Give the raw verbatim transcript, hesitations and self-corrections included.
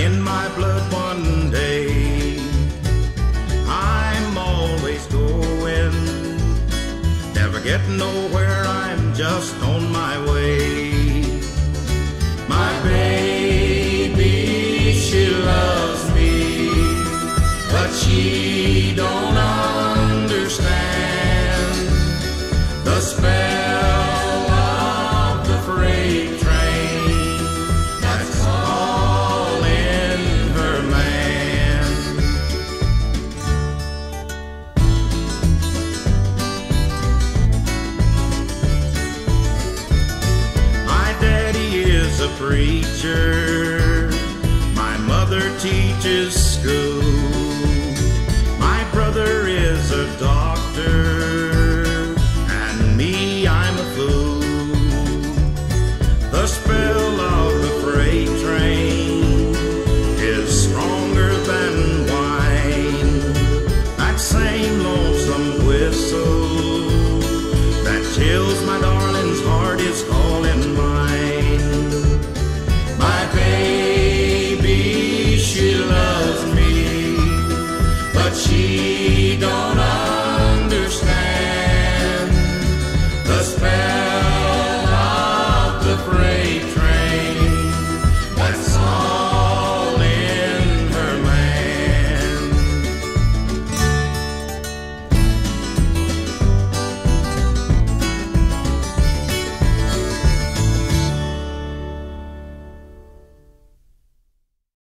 in my blood one day. I'm always going, never getting nowhere, I'm just on my way. My baby, she loves me, but she don't understand the spell of the freight train that's calling her man. My daddy is a preacher,